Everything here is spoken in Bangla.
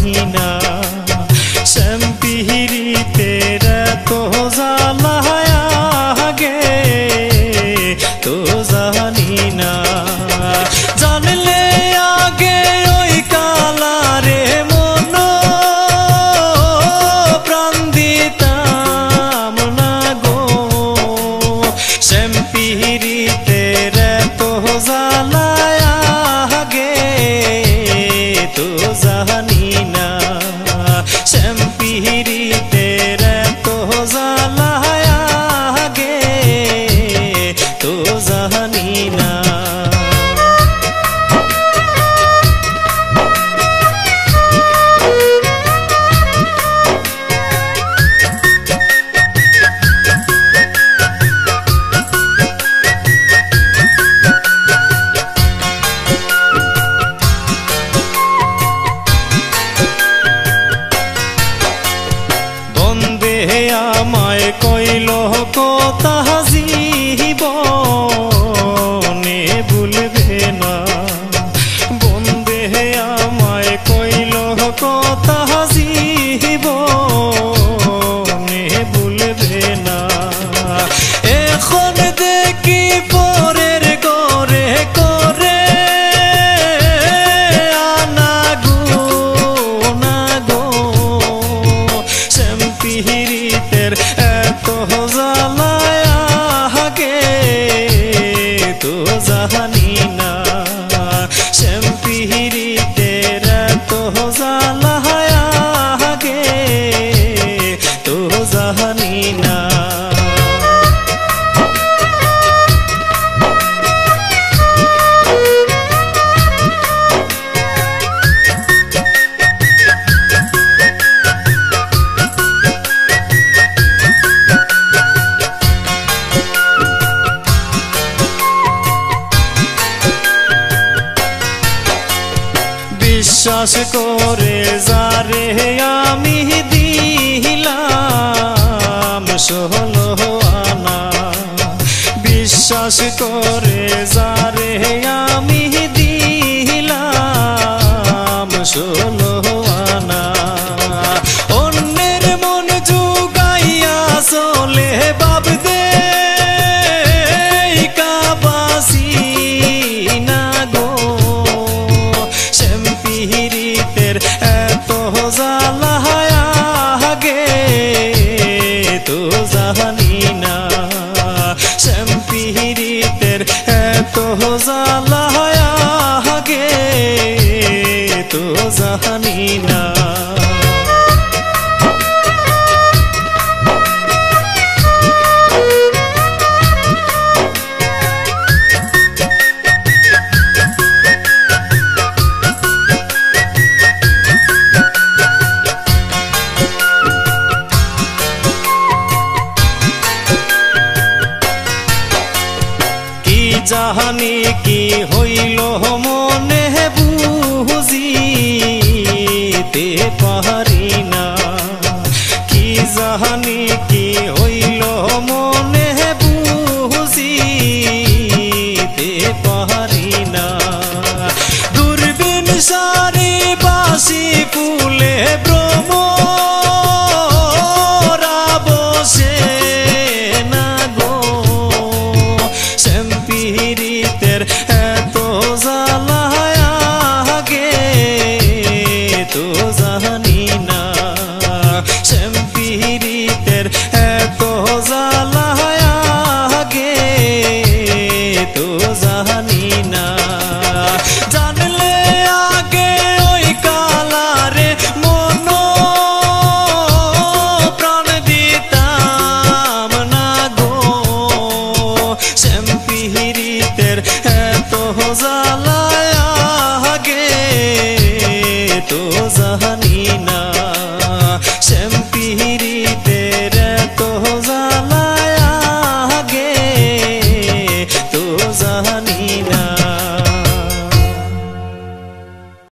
জানি না শ্যামপিহিরিতের তো জ্বালায় আগে তো জানি না জানলে আগে ওই কালারে মন প্রাণ দিতাম না গো শ্যামপিহিরিতের তো জ্বালায় আগে তো জানি না শ্যামপিহিরিতের তো জ্বালায় আগে তো জানি না আমায় কইল কথা জীবনে ভুলবে না বন্দে আমায় কইল কথা জীবনে ভুলবে না এখন দেখি পরের করে করে আনা গো না গো শ্যামপিহিরিতের এত জ্বালায় আগে তো জানি না শ্যামপিহিরিতের এত জ্বালায় আগে তো জানি না বিশ্বাস করে যারে আমি দিলাম 16 আনা বিশ্বাস করে যারে আমি দিলাম 16 আনা অন্যের মন জুগাইয়া চলে ভাবদে কাবাসি না গো শ্যামপিহিরিতের এত জ্বালায় আগে তো জানি না শ্যামপিহিরিতের এত জ্বালায় আগে তো জানি না জানি কি হইল মনে বুঝিতে পারি না কি জানি কি হইল মনে বুঝিতে পারি না দূরবীন সারি বাসি ফুলে ভ্রমরা বসে না গো শ্যামপিহিরিতের এত জ্বালায় আগে তো জানি না শ্যামপিহিরিতের এত জ্বালায় আগে তো জানি না জানলে আগে ওই কালারে মন প্রাণ দিতাম না গো শ্যামপিহিরিতের এত জ্বালায় আগে তো জানি না শ্যামপিহিরিতের